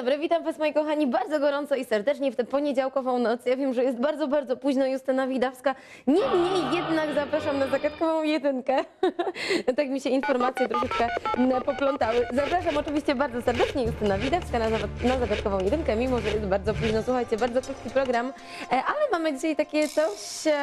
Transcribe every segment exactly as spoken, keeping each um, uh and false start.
dobry, witam Was moi kochani bardzo gorąco i serdecznie w tę poniedziałkową noc. Ja wiem, że jest bardzo, bardzo późno, Justyna Widawska. Niemniej jednak zapraszam na zagadkową jedynkę. Tak mi się informacje troszeczkę poplątały. Zapraszam oczywiście bardzo serdecznie Justyna Widawska na, na zagadkową jedynkę, mimo że jest bardzo późno. Słuchajcie, bardzo krótki program, ale mamy dzisiaj takie coś,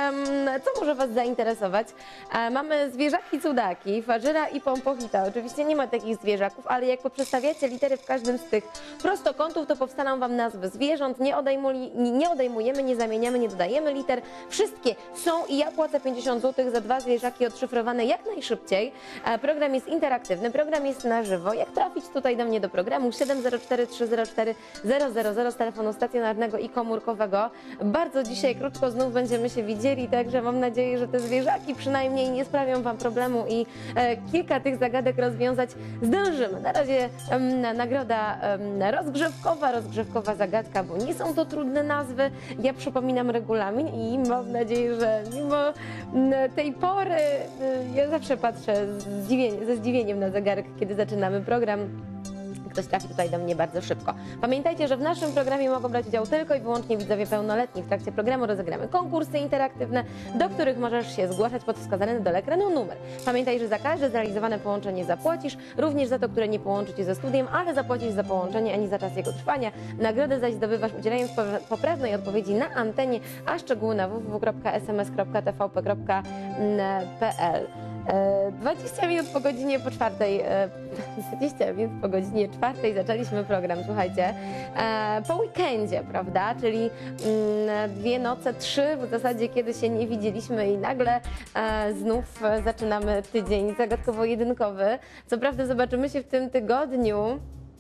co może Was zainteresować. Mamy zwierzaki cudaki, Fażyra i Pompochita. Oczywiście nie ma takich zwierzaków, ale jak poprzestawiacie litery w każdym z tych prostokątów, to powstaną Wam nazwy zwierząt. Nie, odejmuli, nie odejmujemy, nie zamieniamy, nie dodajemy liter. Wszystkie są i ja płacę pięćdziesiąt złotych za dwa zwierzaki odszyfrowane jak najszybciej. Program jest interaktywny, program jest na żywo. Jak trafić tutaj do mnie do programu? siedem zero cztery trzy zero cztery zero zero zero z telefonu stacjonarnego i komórkowego. Bardzo dzisiaj krótko znów będziemy się widzieli, także mam nadzieję, że te zwierzaki przynajmniej nie sprawią Wam problemu i e, kilka tych zagadek rozwiązać zdążymy. Na razie em, nagroda em, rozgrzewkowa, rozgrzewkowa zagadka, bo nie są to trudne nazwy. Ja przypominam regulamin i mam nadzieję, że mimo tej pory ja zawsze patrzę z zdziwieniem, ze zdziwieniem na zegarek, kiedy zaczynamy program. Ktoś trafi tutaj do mnie bardzo szybko. Pamiętajcie, że w naszym programie mogą brać udział tylko i wyłącznie widzowie pełnoletni. W trakcie programu rozegramy konkursy interaktywne, do których możesz się zgłaszać pod wskazany na dole ekranu numer. Pamiętaj, że za każde zrealizowane połączenie zapłacisz, również za to, które nie połączy Cię ze studiem, ale zapłacisz za połączenie, a nie za czas jego trwania. Nagrodę zaś zdobywasz udzielając poprawnej odpowiedzi na antenie, a szczegóły na w w w kropka s m s kropka t v p kropka p l. dwadzieścia minut po godzinie po czwartej, dwadzieścia minut po godzinie czwartej zaczęliśmy program, słuchajcie, po weekendzie, prawda, czyli dwie noce, trzy w zasadzie, kiedy się nie widzieliśmy i nagle znów zaczynamy tydzień zagadkowo-jedynkowy. Co prawda zobaczymy się w tym tygodniu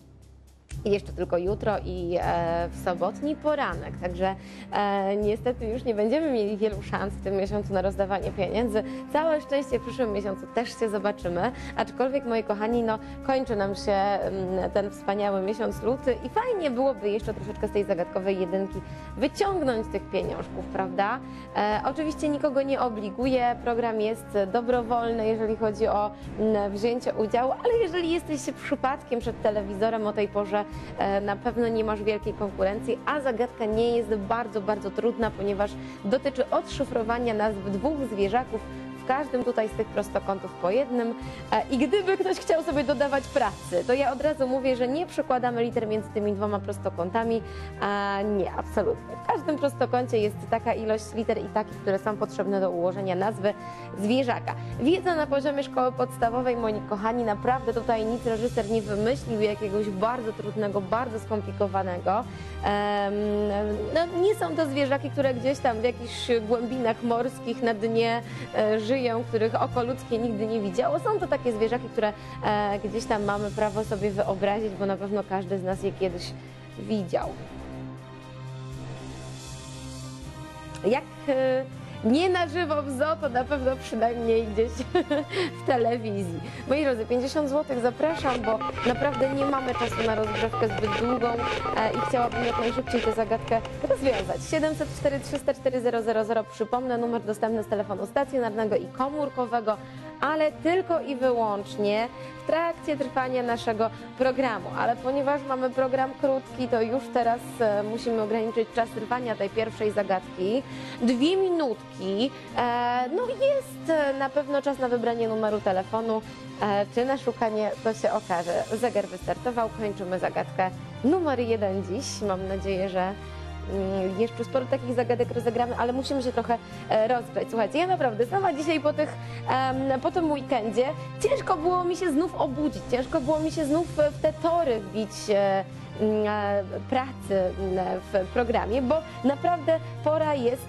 jeszcze tylko jutro i e, w sobotni poranek, także e, niestety już nie będziemy mieli wielu szans w tym miesiącu na rozdawanie pieniędzy. Całe szczęście w przyszłym miesiącu też się zobaczymy, aczkolwiek moi kochani, no kończy nam się m, ten wspaniały miesiąc luty i fajnie byłoby jeszcze troszeczkę z tej zagadkowej jedynki wyciągnąć tych pieniążków, prawda? E, oczywiście nikogo nie obliguje, program jest dobrowolny, jeżeli chodzi o m, wzięcie udziału, ale jeżeli jesteś przypadkiem przed telewizorem o tej porze, na pewno nie masz wielkiej konkurencji, a zagadka nie jest bardzo, bardzo trudna, ponieważ dotyczy odszyfrowania nazw dwóch zwierzaków, w każdym tutaj z tych prostokątów po jednym. I gdyby ktoś chciał sobie dodawać pracy, to ja od razu mówię, że nie przykładamy liter między tymi dwoma prostokątami. A nie, absolutnie. W każdym prostokącie jest taka ilość liter i takich, które są potrzebne do ułożenia nazwy zwierzaka. Wiedza na poziomie szkoły podstawowej, moi kochani, naprawdę tutaj nic reżyser nie wymyślił jakiegoś bardzo trudnego, bardzo skomplikowanego. Um, no, nie są to zwierzaki, które gdzieś tam w jakichś głębinach morskich na dnie e, żyją, których oko ludzkie nigdy nie widziało. Są to takie zwierzaki, które e, gdzieś tam mamy prawo sobie wyobrazić, bo na pewno każdy z nas je kiedyś widział. Jak e, nie na żywo w zoo, to na pewno przynajmniej gdzieś w telewizji. Moi drodzy, pięćdziesiąt złotych zapraszam, bo naprawdę nie mamy czasu na rozgrzewkę zbyt długą e, i chciałabym jak najszybciej tę zagadkę rozwiązać. siedem zero cztery trzy zero cztery zero zero zero, przypomnę, numer dostępny z telefonu stacjonarnego i komórkowego, ale tylko i wyłącznie w trakcie trwania naszego programu. Ale ponieważ mamy program krótki, to już teraz e, musimy ograniczyć czas trwania tej pierwszej zagadki. Dwie minutki. E, no jest e, na pewno czas na wybranie numeru telefonu, e, czy na szukanie, to się okaże. Zegar wystartował, kończymy zagadkę numer jeden dziś. Mam nadzieję, że jeszcze sporo takich zagadek rozegramy, ale musimy się trochę rozgrzać. Słuchajcie, ja naprawdę sama dzisiaj po, tych, po tym weekendzie ciężko było mi się znów obudzić, ciężko było mi się znów w te tory wbić pracy w programie, bo naprawdę pora jest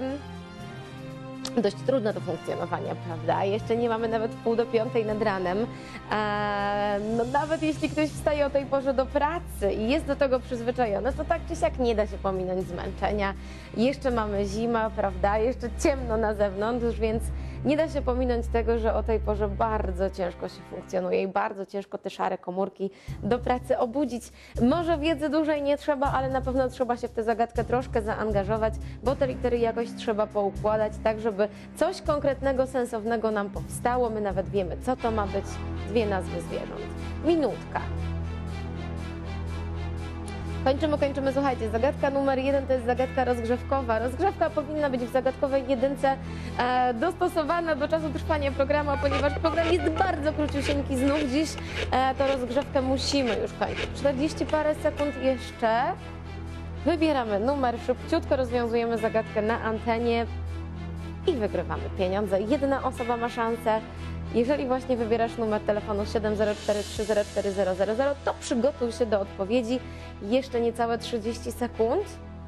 dość trudna do funkcjonowania, prawda? Jeszcze nie mamy nawet pół do piątej nad ranem. Eee, no nawet jeśli ktoś wstaje o tej porze do pracy i jest do tego przyzwyczajony, to tak czy siak nie da się pominąć zmęczenia. Jeszcze mamy zimę, prawda? Jeszcze ciemno na zewnątrz, więc nie da się pominąć tego, że o tej porze bardzo ciężko się funkcjonuje i bardzo ciężko te szare komórki do pracy obudzić. Może wiedzy dłużej nie trzeba, ale na pewno trzeba się w tę zagadkę troszkę zaangażować, bo te litery jakoś trzeba poukładać tak, żeby coś konkretnego, sensownego nam powstało. My nawet wiemy, co to ma być. Dwie nazwy zwierząt. Minutka. Kończymy, kończymy, słuchajcie, zagadka numer jeden to jest zagadka rozgrzewkowa. Rozgrzewka powinna być w zagadkowej jedynce e, dostosowana do czasu trwania programu, a ponieważ program jest bardzo króciusieńki, znów dziś e, to rozgrzewkę musimy już kończyć. czterdzieści parę sekund jeszcze. Wybieramy numer, szybciutko rozwiązujemy zagadkę na antenie i wygrywamy pieniądze. Jedna osoba ma szansę. Jeżeli właśnie wybierasz numer telefonu siedem zero cztery trzy zero cztery zero zero zero, to przygotuj się do odpowiedzi. Jeszcze niecałe trzydzieści sekund.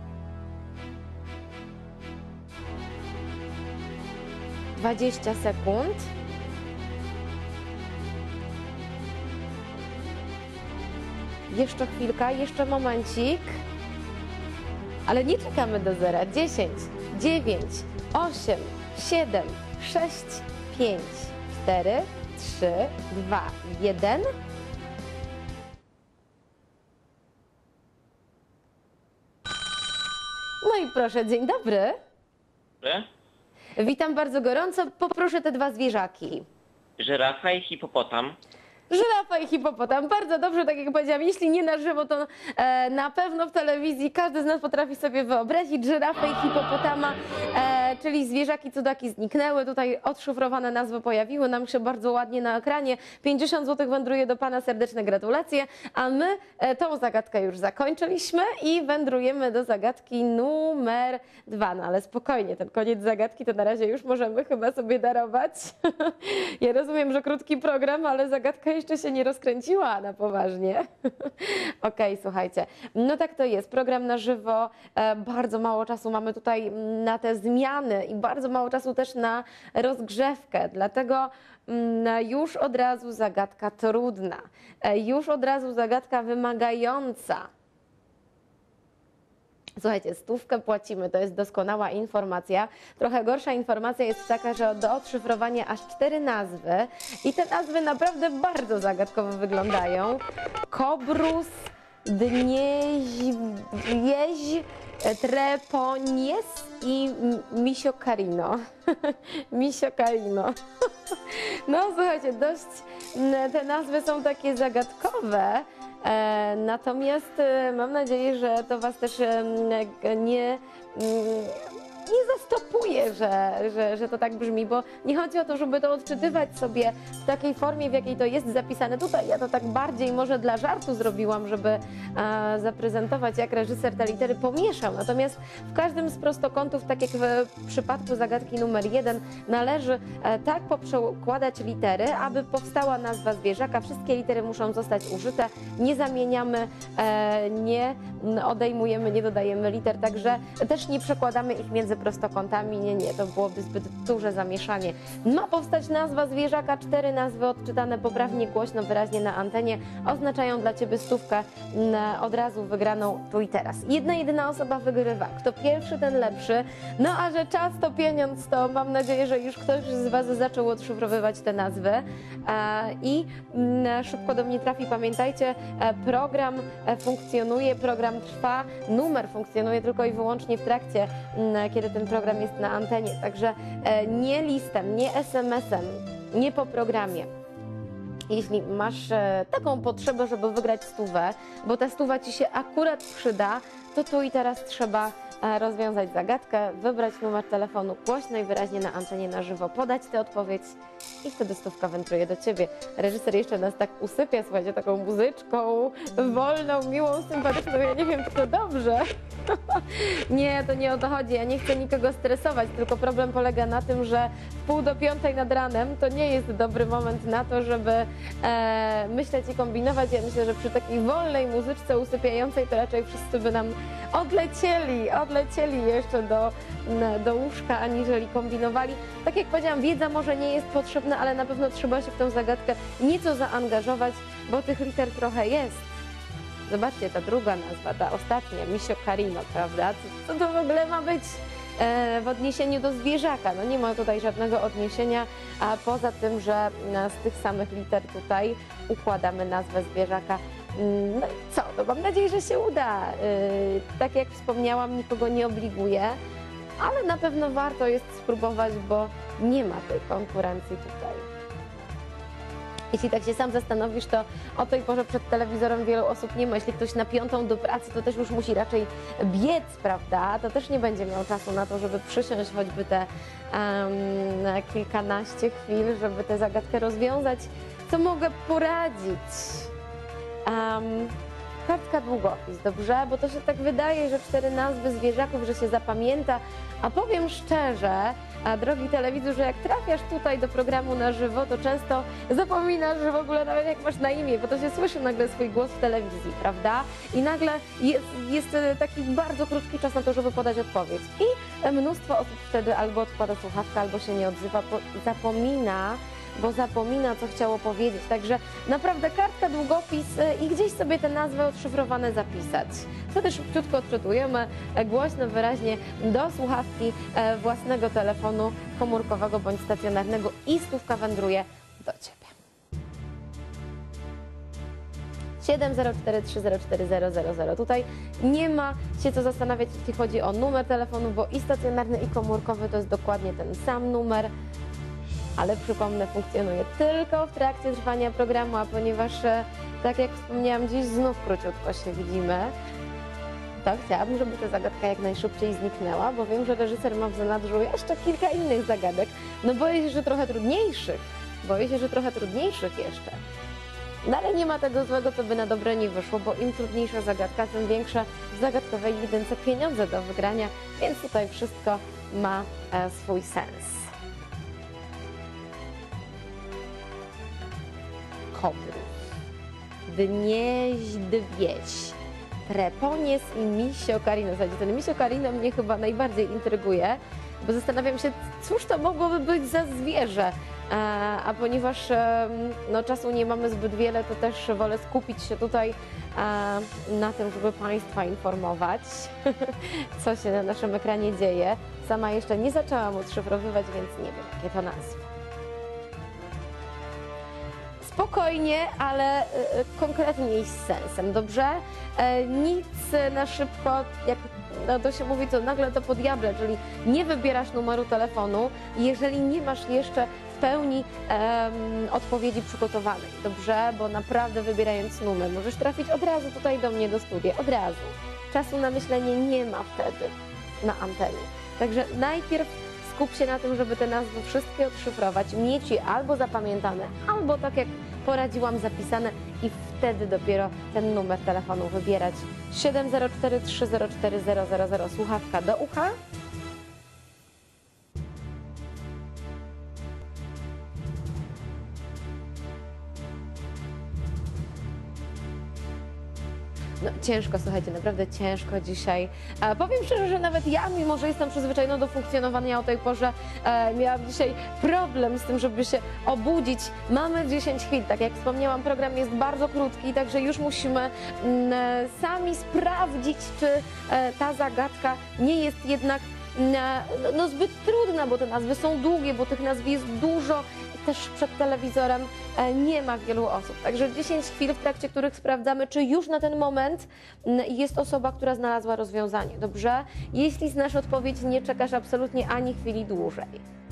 dwadzieścia sekund. Jeszcze chwilka, jeszcze momencik. Ale nie czekamy do zera. dziesięć, dziewięć, osiem, siedem, sześć, pięć, cztery, trzy, dwa, jeden. No i proszę, dzień dobry. Dobry. Witam bardzo gorąco. Poproszę te dwa zwierzaki. Żyrafa i hipopotam. Żyrafa i hipopotam. Bardzo dobrze, tak jak powiedziałam, jeśli nie na żywo, to e, na pewno w telewizji każdy z nas potrafi sobie wyobrazić żyrafę i hipopotama, e, czyli zwierzaki, cudaki zniknęły. Tutaj odszyfrowane nazwy pojawiły nam się bardzo ładnie na ekranie. pięćdziesiąt złotych wędruje do Pana, serdeczne gratulacje. A my e, tą zagadkę już zakończyliśmy i wędrujemy do zagadki numer dwa. No ale spokojnie, ten koniec zagadki to na razie już możemy chyba sobie darować. Ja rozumiem, że krótki program, ale zagadka jeszcze się nie rozkręciła na poważnie. Okej, słuchajcie, no tak to jest, program na żywo, e, bardzo mało czasu mamy tutaj na te zmiany i bardzo mało czasu też na rozgrzewkę, dlatego mm, już od razu zagadka trudna, e, już od razu zagadka wymagająca. Słuchajcie, stówkę płacimy, to jest doskonała informacja. Trochę gorsza informacja jest taka, że do odszyfrowania aż cztery nazwy i te nazwy naprawdę bardzo zagadkowo wyglądają. Kobrus, Dnieź, Wieź, Treponies i Misiokarino. Misiokarino. No słuchajcie, dość te nazwy są takie zagadkowe. E, natomiast e, mam nadzieję, że to Was też e, nie, nie zastopuje, że, że, że to tak brzmi, bo nie chodzi o to, żeby to odczytywać sobie w takiej formie, w jakiej to jest zapisane tutaj. Ja to tak bardziej może dla żartu zrobiłam, żeby e, zaprezentować, jak reżyser te litery pomieszał. Natomiast w każdym z prostokątów, tak jak w przypadku zagadki numer jeden, należy e, tak poprzekładać litery, aby powstała nazwa zwierzaka. Wszystkie litery muszą zostać użyte. Nie zamieniamy, e, nie odejmujemy, nie dodajemy liter, także też nie przekładamy ich między prostokątami. Nie, nie, to byłoby zbyt duże zamieszanie. Ma powstać nazwa zwierzaka, cztery nazwy odczytane poprawnie, głośno, wyraźnie na antenie oznaczają dla Ciebie stówkę od razu wygraną tu i teraz. Jedna, jedyna osoba wygrywa. Kto pierwszy, ten lepszy. No a że czas to pieniądz, to mam nadzieję, że już ktoś z Was zaczął odszyfrowywać te nazwy i szybko do mnie trafi. Pamiętajcie, program funkcjonuje, program trwa, numer funkcjonuje tylko i wyłącznie w trakcie, kiedy ten program jest na antenie. Także nie listem, nie es em esem, nie po programie. Jeśli masz taką potrzebę, żeby wygrać stówę, bo ta stuwa Ci się akurat przyda, to tu i teraz trzeba rozwiązać zagadkę, wybrać numer telefonu głośno i wyraźnie na antenie na żywo, podać tę odpowiedź i wtedy stówka wędruje do Ciebie. Reżyser jeszcze nas tak usypia, słuchajcie, taką muzyczką wolną, miłą, sympatyczną. Ja nie wiem, czy to dobrze. Nie, to nie o to chodzi. Ja nie chcę nikogo stresować, tylko problem polega na tym, że w pół do piątej nad ranem to nie jest dobry moment na to, żeby e, myśleć i kombinować. Ja myślę, że przy takiej wolnej muzyczce usypiającej to raczej wszyscy by nam odlecieli, odlecieli jeszcze do, do łóżka, aniżeli kombinowali. Tak jak powiedziałam, wiedza może nie jest potrzebna, ale na pewno trzeba się w tą zagadkę nieco zaangażować, bo tych liter trochę jest. Zobaczcie, ta druga nazwa, ta ostatnia, Misiokarino, prawda? Co, co to w ogóle ma być e, w odniesieniu do zwierzaka? No nie ma tutaj żadnego odniesienia, a poza tym, że z tych samych liter tutaj układamy nazwę zwierzaka. No i co? No mam nadzieję, że się uda. E, tak jak wspomniałam, nikogo nie obliguję, ale na pewno warto jest spróbować, bo nie ma tej konkurencji tutaj. Jeśli tak się sam zastanowisz, to o tej porze przed telewizorem wielu osób nie ma. Jeśli ktoś na piątą do pracy, to też już musi raczej biec, prawda? To też nie będzie miał czasu na to, żeby przysiąść choćby te um, na kilkanaście chwil, żeby tę zagadkę rozwiązać. Co mogę poradzić? Um, kartka długopis, dobrze? Bo to się tak wydaje, że cztery nazwy zwierzaków, że się zapamięta, a powiem szczerze, a drogi telewidzu, że jak trafiasz tutaj do programu na żywo, to często zapominasz, że w ogóle nawet jak masz na imię, bo to się słyszy nagle swój głos w telewizji, prawda? I nagle jest, jest taki bardzo krótki czas na to, żeby podać odpowiedź. I mnóstwo osób wtedy albo odkłada słuchawkę, albo się nie odzywa, bo zapomina, bo zapomina, co chciało powiedzieć. Także naprawdę kartka, długopis i gdzieś sobie te nazwy odszyfrowane zapisać. Wtedy szybciutko odczytujemy głośno, wyraźnie do słuchawki własnego telefonu komórkowego bądź stacjonarnego i stówka wędruje do Ciebie. siedem zero cztery trzy zero cztery zero zero zero. Tutaj nie ma się co zastanawiać, jeśli chodzi o numer telefonu, bo i stacjonarny, i komórkowy to jest dokładnie ten sam numer. Ale przypomnę, funkcjonuje tylko w trakcie trwania programu, a ponieważ, tak jak wspomniałam, dziś znów króciutko się widzimy, to chciałabym, żeby ta zagadka jak najszybciej zniknęła, bo wiem, że reżyser ma w zanadrzu jeszcze kilka innych zagadek. No boję się, że trochę trudniejszych. Boję się, że trochę trudniejszych jeszcze. No ale nie ma tego złego, co by na dobre nie wyszło, bo im trudniejsza zagadka, tym większe w zagadkowej jedynce pieniądze do wygrania, więc tutaj wszystko ma e, swój sens. Kobrus, Dnieźdwieś, Treponies i Misiokarino. W zasadzie ten Misiokarino mnie chyba najbardziej intryguje, bo zastanawiam się, cóż to mogłoby być za zwierzę. A, a ponieważ no, czasu nie mamy zbyt wiele, to też wolę skupić się tutaj a, na tym, żeby Państwa informować, co się na naszym ekranie dzieje. Sama jeszcze nie zaczęłam odszyfrowywać, więc nie wiem, jakie to nazwy. Spokojnie, ale y, konkretniej z sensem, dobrze? E, nic na szybko, jak no, to się mówi, to nagle to po diable, czyli nie wybierasz numeru telefonu, jeżeli nie masz jeszcze w pełni em, odpowiedzi przygotowanej, dobrze? Bo naprawdę wybierając numer możesz trafić od razu tutaj do mnie do studia, od razu. Czasu na myślenie nie ma wtedy na antenie. Także najpierw skup się na tym, żeby te nazwy wszystkie odszyfrować, mieć je albo zapamiętane, albo tak jak poradziłam, zapisane i wtedy dopiero ten numer telefonu wybierać. siedem zero cztery trzy zero cztery zero zero zero, słuchawka do ucha. No ciężko, słuchajcie, naprawdę ciężko dzisiaj. E, powiem szczerze, że nawet ja, mimo że jestem przyzwyczajona do funkcjonowania o tej porze, e, miałam dzisiaj problem z tym, żeby się obudzić. Mamy dziesięć chwil, tak jak wspomniałam, program jest bardzo krótki, także już musimy m, sami sprawdzić, czy e, ta zagadka nie jest jednak no, no zbyt trudna, bo te nazwy są długie, bo tych nazw jest dużo. Też przed telewizorem nie ma wielu osób. Także dziesięć chwil, w trakcie których sprawdzamy, czy już na ten moment jest osoba, która znalazła rozwiązanie. Dobrze? Jeśli znasz odpowiedź, nie czekasz absolutnie ani chwili dłużej.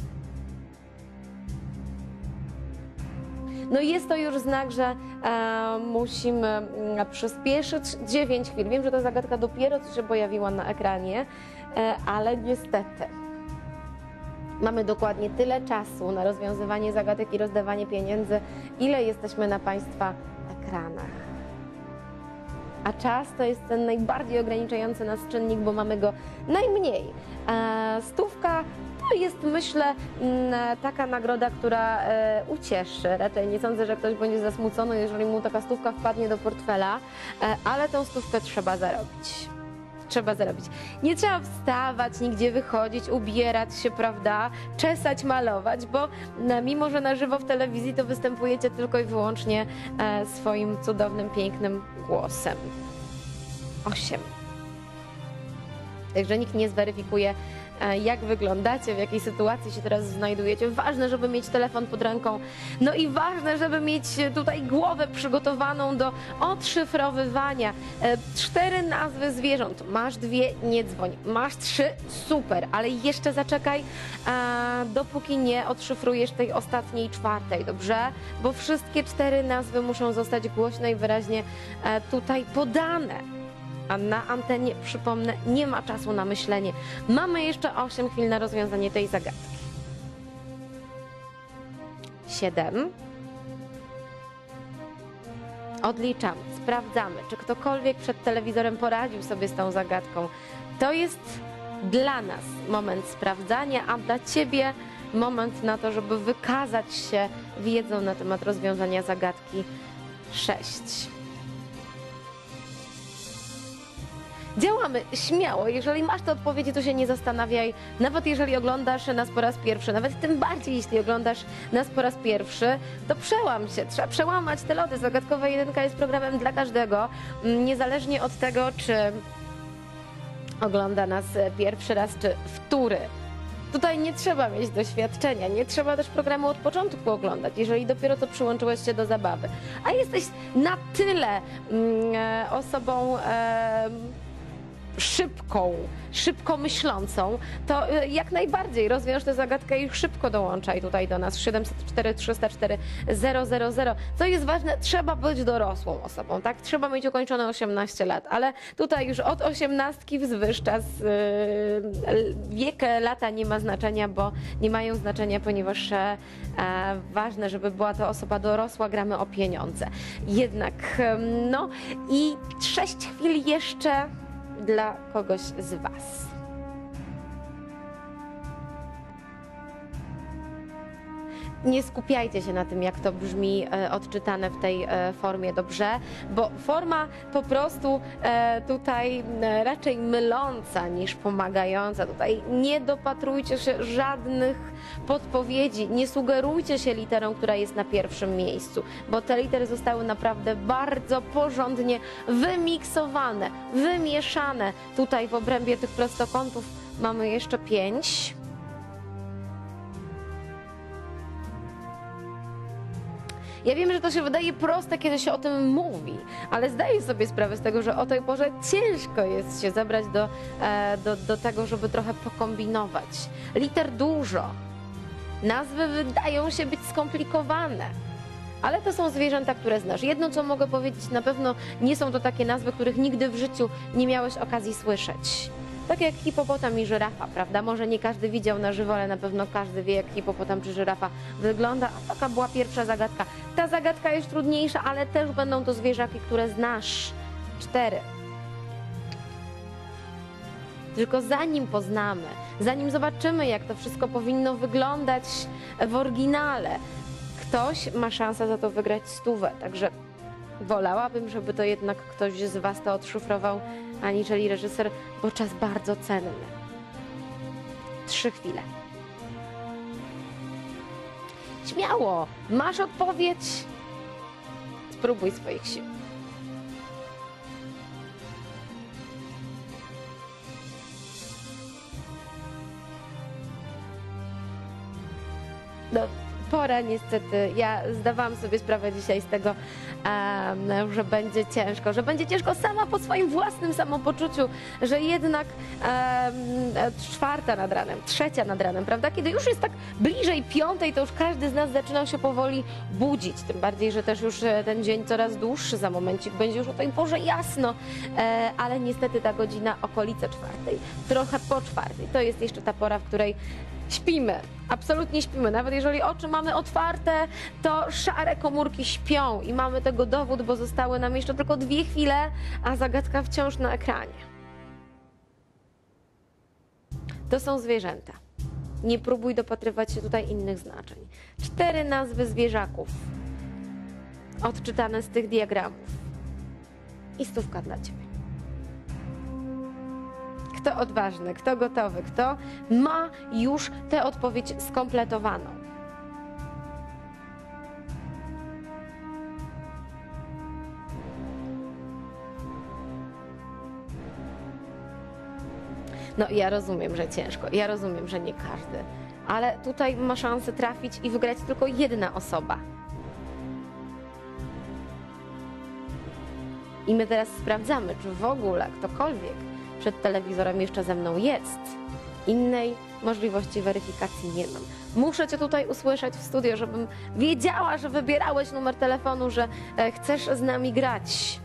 No jest to już znak, że e, musimy e, przyspieszyć. dziewięć chwil. Wiem, że ta zagadka dopiero co się pojawiła na ekranie, e, ale niestety mamy dokładnie tyle czasu na rozwiązywanie zagadek i rozdawanie pieniędzy, ile jesteśmy na Państwa ekranach. A czas to jest ten najbardziej ograniczający nas czynnik, bo mamy go najmniej. E, stówka to jest, myślę, taka nagroda, która e, ucieszy. Raczej nie sądzę, że ktoś będzie zasmucony, jeżeli mu taka stówka wpadnie do portfela, e, ale tą stówkę trzeba zarobić. Trzeba zarobić. Nie trzeba wstawać, nigdzie wychodzić, ubierać się, prawda, czesać, malować, bo mimo, że na żywo w telewizji, to występujecie tylko i wyłącznie e, swoim cudownym, pięknym głosem. Osiem. Także nikt nie zweryfikuje e, jak wyglądacie, w jakiej sytuacji się teraz znajdujecie. Ważne, żeby mieć telefon pod ręką, no i ważne, żeby mieć tutaj głowę przygotowaną do odszyfrowywania. E, cztery nazwy zwierząt, masz dwie, nie dzwoń, masz trzy, super, ale jeszcze zaczekaj, e, dopóki nie odszyfrujesz tej ostatniej, czwartej, dobrze? Bo wszystkie cztery nazwy muszą zostać głośno i wyraźnie e, tutaj podane. A na antenie, przypomnę, nie ma czasu na myślenie. Mamy jeszcze osiem chwil na rozwiązanie tej zagadki. siedem. Odliczamy, sprawdzamy, czy ktokolwiek przed telewizorem poradził sobie z tą zagadką. To jest dla nas moment sprawdzania, a dla Ciebie moment na to, żeby wykazać się wiedzą na temat rozwiązania zagadki. sześć. Działamy śmiało. Jeżeli masz te odpowiedzi, to się nie zastanawiaj. Nawet jeżeli oglądasz nas po raz pierwszy, nawet tym bardziej, jeśli oglądasz nas po raz pierwszy, to przełam się. Trzeba przełamać te lody. Zagadkowa jedynka jest programem dla każdego, niezależnie od tego, czy ogląda nas pierwszy raz, czy wtóry. Tutaj nie trzeba mieć doświadczenia, nie trzeba też programu od początku oglądać, jeżeli dopiero co przyłączyłeś się do zabawy. A jesteś na tyle mm, e, osobą e, szybką, szybko myślącą, to e, jak najbardziej rozwiąż tę zagadkę i szybko dołączaj tutaj do nas. siedem zero cztery, trzysta cztery, zero zero zero. Co jest ważne, trzeba być dorosłą osobą, tak? Trzeba mieć ukończone osiemnaście lat, ale tutaj już od osiemnastki wzwyż czas, yy, wiek, lata nie ma znaczenia, bo nie mają znaczenia, ponieważ e, ważne, żeby była to osoba dorosła, gramy o pieniądze. Jednak, no i sześć chwil jeszcze dla kogoś z Was. Nie skupiajcie się na tym, jak to brzmi e, odczytane w tej e, formie, dobrze? Bo forma po prostu e, tutaj e, raczej myląca niż pomagająca. Tutaj nie dopatrujcie się żadnych podpowiedzi, nie sugerujcie się literą, która jest na pierwszym miejscu, bo te litery zostały naprawdę bardzo porządnie wymiksowane, wymieszane. Tutaj w obrębie tych prostokątów mamy jeszcze pięć. Ja wiem, że to się wydaje proste, kiedy się o tym mówi, ale zdaję sobie sprawę z tego, że o tej porze ciężko jest się zabrać do, e, do, do tego, żeby trochę pokombinować. Liter dużo. Nazwy wydają się być skomplikowane, ale to są zwierzęta, które znasz. Jedno, co mogę powiedzieć, na pewno nie są to takie nazwy, których nigdy w życiu nie miałeś okazji słyszeć. Tak jak hipopotam i żyrafa, prawda? Może nie każdy widział na żywo, ale na pewno każdy wie, jak hipopotam czy żyrafa wygląda. A taka była pierwsza zagadka. Ta zagadka jest trudniejsza, ale też będą to zwierzaki, które znasz. Cztery. Tylko zanim poznamy, zanim zobaczymy, jak to wszystko powinno wyglądać w oryginale, ktoś ma szansę za to wygrać stówę. Także wolałabym, żeby to jednak ktoś z Was to odszyfrował, aniżeli reżyser, bo czas bardzo cenny. Trzy chwile. Śmiało! Masz odpowiedź? Spróbuj swoich sił. No, pora niestety. Ja zdawałam sobie sprawę dzisiaj z tego, um, że będzie ciężko, że będzie ciężko sama po swoim własnym samopoczuciu, że jednak um, czwarta nad ranem, trzecia nad ranem, prawda? Kiedy już jest tak bliżej piątej, to już każdy z nas zaczyna się powoli budzić. Tym bardziej, że też już ten dzień coraz dłuższy, za momencik będzie już o tej porze jasno, e, ale niestety ta godzina okolice czwartej, trochę po czwartej, to jest jeszcze ta pora, w której śpimy, absolutnie śpimy. Nawet jeżeli oczy mamy otwarte, to szare komórki śpią i mamy tego dowód, bo zostały nam jeszcze tylko dwie chwile, a zagadka wciąż na ekranie. To są zwierzęta. Nie próbuj dopatrywać się tutaj innych znaczeń. Cztery nazwy zwierzaków odczytane z tych diagramów. I stówka dla Ciebie. Kto odważny, kto gotowy, kto ma już tę odpowiedź skompletowaną. No ja rozumiem, że ciężko, ja rozumiem, że nie każdy, ale tutaj ma szansę trafić i wygrać tylko jedna osoba. I my teraz sprawdzamy, czy w ogóle ktokolwiek przed telewizorem jeszcze ze mną jest. Innej możliwości weryfikacji nie mam. Muszę Cię tutaj usłyszeć w studio, żebym wiedziała, że wybierałeś numer telefonu, że e, chcesz z nami grać.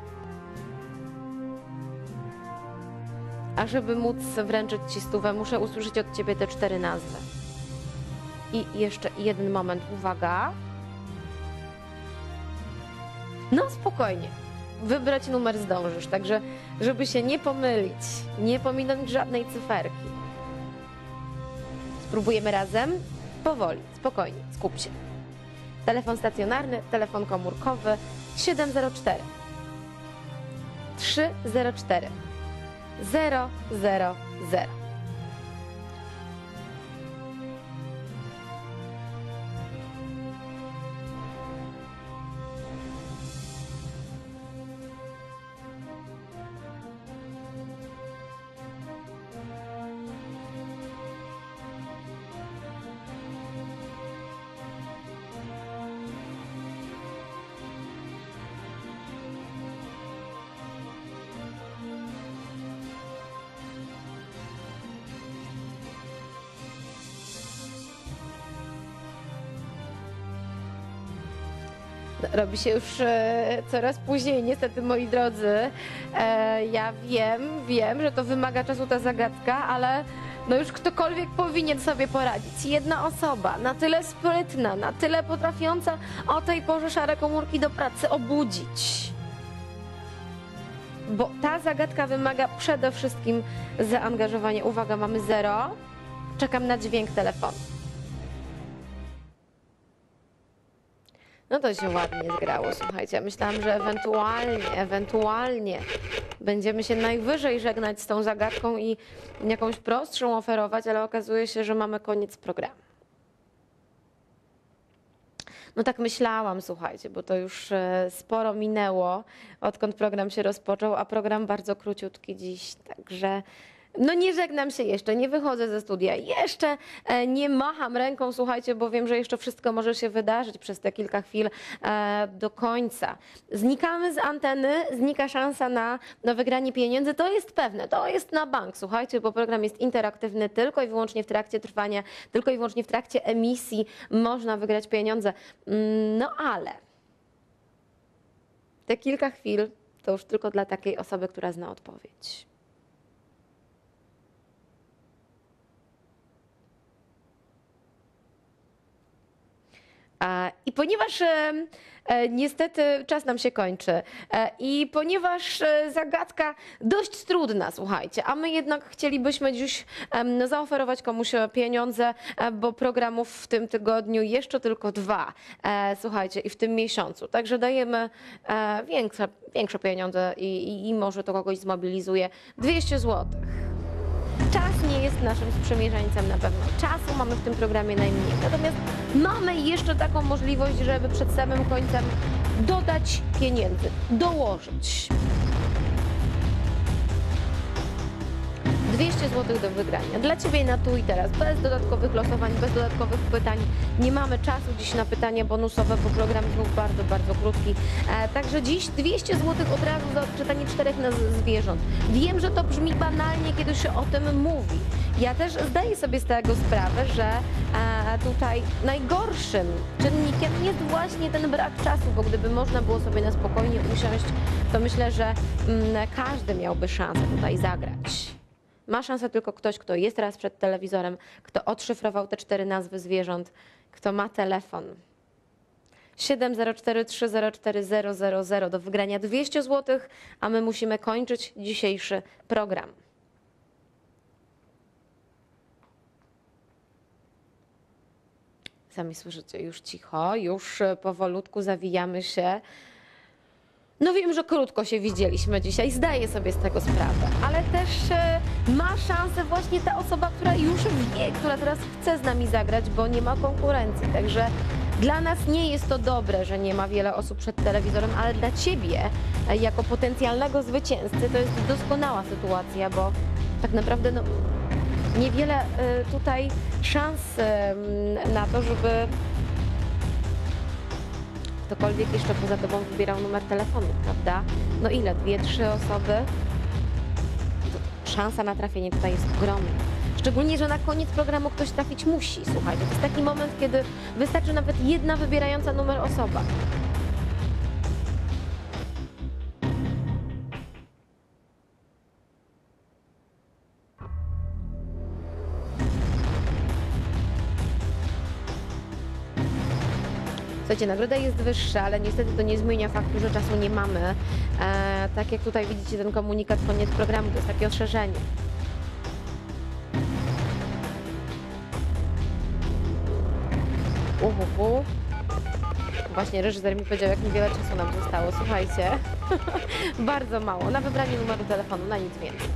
A żeby móc wręczyć Ci stówę, muszę usłyszeć od Ciebie te cztery nazwy. I jeszcze jeden moment, uwaga. No spokojnie, wybrać numer zdążysz, także żeby się nie pomylić, nie pominąć żadnej cyferki. Spróbujemy razem? Powoli, spokojnie, skup się. Telefon stacjonarny, telefon komórkowy siedem zero cztery trzy zero cztery zero zero zero. Robi się już e, coraz później, niestety, moi drodzy. E, ja wiem, wiem, że to wymaga czasu ta zagadka, ale no już ktokolwiek powinien sobie poradzić. Jedna osoba, na tyle sprytna, na tyle potrafiąca o tej porze szare komórki do pracy obudzić. Bo ta zagadka wymaga przede wszystkim zaangażowania. Uwaga, mamy zero. Czekam na dźwięk telefonu. No to się ładnie zgrało, słuchajcie. Ja myślałam, że ewentualnie, ewentualnie będziemy się najwyżej żegnać z tą zagadką i jakąś prostszą oferować, ale okazuje się, że mamy koniec programu. No tak myślałam, słuchajcie, bo to już sporo minęło, odkąd program się rozpoczął, a program bardzo króciutki dziś, także... No nie żegnam się jeszcze, nie wychodzę ze studia, jeszcze nie macham ręką, słuchajcie, bo wiem, że jeszcze wszystko może się wydarzyć przez te kilka chwil do końca. Znikamy z anteny, znika szansa na, na wygranie pieniędzy, to jest pewne, to jest na bank, słuchajcie, bo program jest interaktywny tylko i wyłącznie w trakcie trwania, tylko i wyłącznie w trakcie emisji można wygrać pieniądze. No ale te kilka chwil to już tylko dla takiej osoby, która zna odpowiedź. I ponieważ niestety czas nam się kończy i ponieważ zagadka dość trudna, słuchajcie, a my jednak chcielibyśmy dziś zaoferować komuś pieniądze, bo programów w tym tygodniu jeszcze tylko dwa, słuchajcie, i w tym miesiącu. Także dajemy większe, większe pieniądze i, i, i może to kogoś zmobilizuje. dwieście złotych. Czas nie jest naszym sprzymierzeńcem na pewno. Czasu mamy w tym programie najmniej. Natomiast mamy jeszcze taką możliwość, żeby przed samym końcem dodać pieniędzy, dołożyć. dwieście złotych do wygrania. Dla Ciebie na tu i teraz, bez dodatkowych losowań, bez dodatkowych pytań. Nie mamy czasu dziś na pytania bonusowe, bo program znów bardzo, bardzo krótki. E, także dziś dwieście złotych od razu za odczytanie czterech nazw zwierząt. Wiem, że to brzmi banalnie, kiedy się o tym mówi. Ja też zdaję sobie z tego sprawę, że e, tutaj najgorszym czynnikiem jest właśnie ten brak czasu, bo gdyby można było sobie na spokojnie usiąść, to myślę, że mm, każdy miałby szansę tutaj zagrać. Ma szansę tylko ktoś, kto jest teraz przed telewizorem, kto odszyfrował te cztery nazwy zwierząt, kto ma telefon. siedem zero cztery trzy zero cztery zero zero zero do wygrania dwieście złotych, a my musimy kończyć dzisiejszy program. Sami słyszycie, już cicho, już powolutku zawijamy się. No wiem, że krótko się widzieliśmy dzisiaj, zdaję sobie z tego sprawę, ale też e, ma szansę właśnie ta osoba, która już wie, która teraz chce z nami zagrać, bo nie ma konkurencji. Także dla nas nie jest to dobre, że nie ma wiele osób przed telewizorem, ale dla Ciebie e, jako potencjalnego zwycięzcy to jest doskonała sytuacja, bo tak naprawdę no, niewiele y, tutaj szans y, na to, żeby ktokolwiek jeszcze poza tobą wybierał numer telefonu, prawda? No ile? Dwie, trzy osoby? To szansa na trafienie tutaj jest ogromna. Szczególnie, że na koniec programu ktoś trafić musi, słuchajcie. To jest taki moment, kiedy wystarczy nawet jedna wybierająca numer osoba. Słuchajcie, nagroda jest wyższa, ale niestety to nie zmienia faktu, że czasu nie mamy. E, tak jak tutaj widzicie ten komunikat, koniec programu, to jest takie ostrzeżenie. Uhuhu. Właśnie reżyser mi powiedział, jak niewiele czasu nam zostało. Słuchajcie, bardzo mało. Na wybranie numeru telefonu, na nic więcej.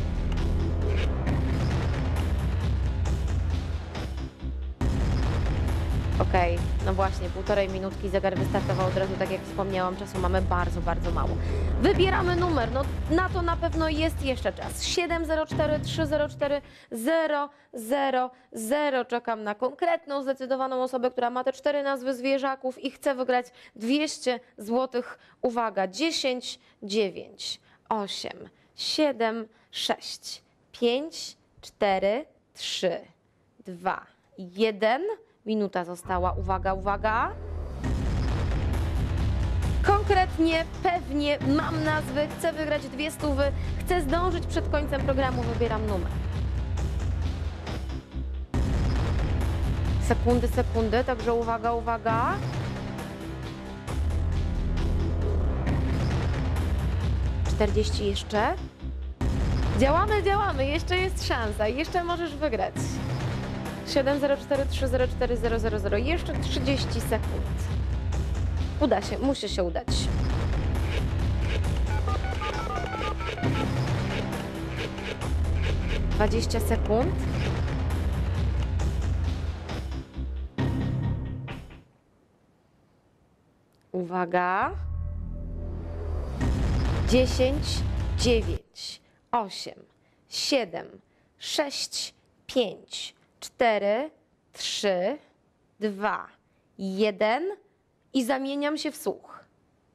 Okej, okay. No właśnie, półtorej minutki, zegar wystartował od razu, tak jak wspomniałam, czasu mamy bardzo, bardzo mało. Wybieramy numer, no na to na pewno jest jeszcze czas. siedem zero cztery trzy zero cztery zero zero zero. Czekam na konkretną, zdecydowaną osobę, która ma te cztery nazwy zwierzaków i chce wygrać dwieście złotych. Uwaga, dziesięć, dziewięć, osiem, siedem, sześć, pięć, cztery, trzy, dwa, jeden. Minuta została. Uwaga, uwaga. Konkretnie, pewnie mam nazwy, chcę wygrać dwie stówy, chcę zdążyć przed końcem programu, wybieram numer. Sekundy, sekundy, także uwaga, uwaga. czterdzieści jeszcze. Działamy, działamy, jeszcze jest szansa, jeszcze możesz wygrać. siedem zero cztery trzy zero cztery zero zero zero. Jeszcze trzydzieści sekund. Uda się, musi się udać. dwadzieścia sekund. Uwaga. dziesięć, dziewięć, osiem, siedem, sześć, pięć, cztery, trzy, dwa, jeden i zamieniam się w słuch.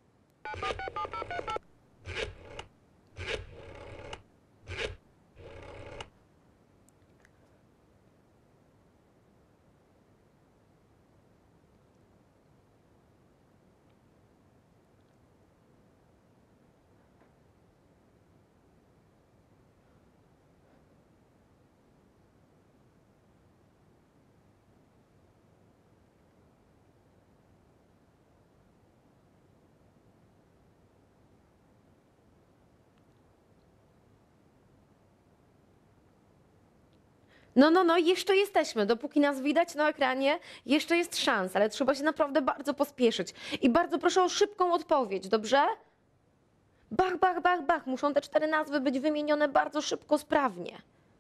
No, no, no, jeszcze jesteśmy. Dopóki nas widać na ekranie, jeszcze jest szansa, ale trzeba się naprawdę bardzo pospieszyć. I bardzo proszę o szybką odpowiedź, dobrze? Bach, bach, bach, bach. Muszą te cztery nazwy być wymienione bardzo szybko, sprawnie.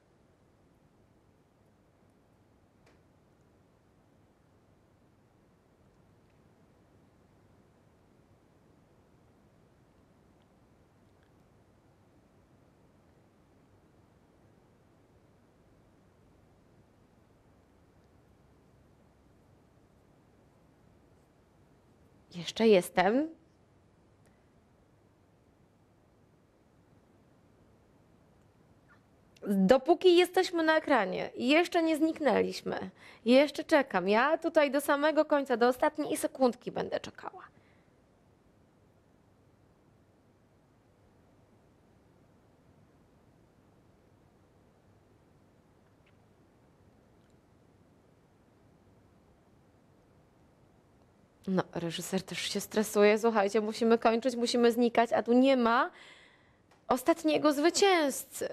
Jeszcze jestem. Dopóki jesteśmy na ekranie, jeszcze nie zniknęliśmy. Jeszcze czekam. Ja tutaj do samego końca, do ostatniej sekundki będę czekała. No, reżyser też się stresuje. Słuchajcie, musimy kończyć, musimy znikać, a tu nie ma ostatniego zwycięzcy.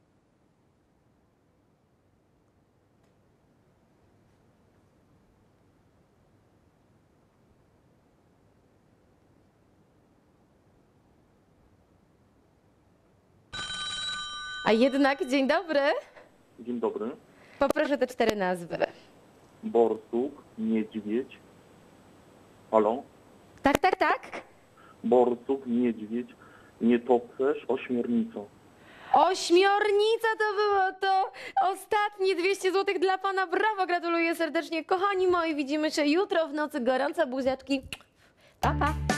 A jednak, dzień dobry. Dzień dobry. Poproszę te cztery nazwy. Borsuk, niedźwiedź. Halo? Tak, tak, tak. Borsuk, niedźwiedź, nietoperz, ośmiornica. Ośmiornica to było to ostatnie dwieście złotych dla pana. Brawo, gratuluję serdecznie. Kochani moi, widzimy się jutro w nocy. Gorące buziaczki. Pa, pa.